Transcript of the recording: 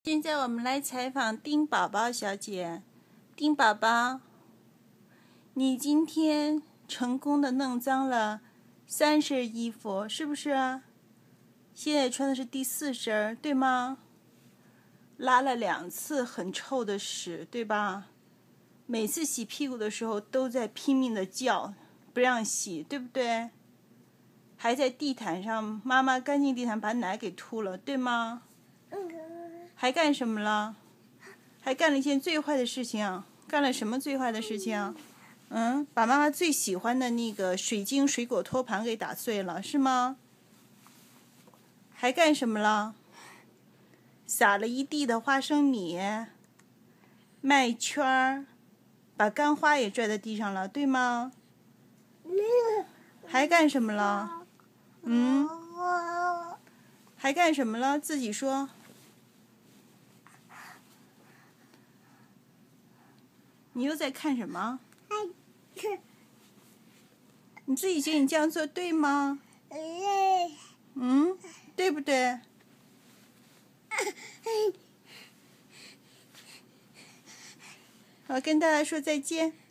现在我们来采访丁宝宝小姐。丁宝宝，你今天成功的弄脏了3身衣服，是不是啊？现在穿的是第4身，对吗？拉了2次很臭的屎，对吧？每次洗屁股的时候都在拼命的叫，不让洗，对不对？还在地毯上，妈妈干净地毯把奶给吐了，对吗？还干什么了？还干了一件最坏的事情。干了什么最坏的事情？把妈妈最喜欢的那个水晶水果托盘给打碎了，是吗？还干什么了？撒了一地的花生米，麦圈，把干花也拽在地上了，对吗？还干什么了？还干什么了？自己说。你又在看什么？你自己觉得你这样做对吗？对不对？好，跟大家说再见。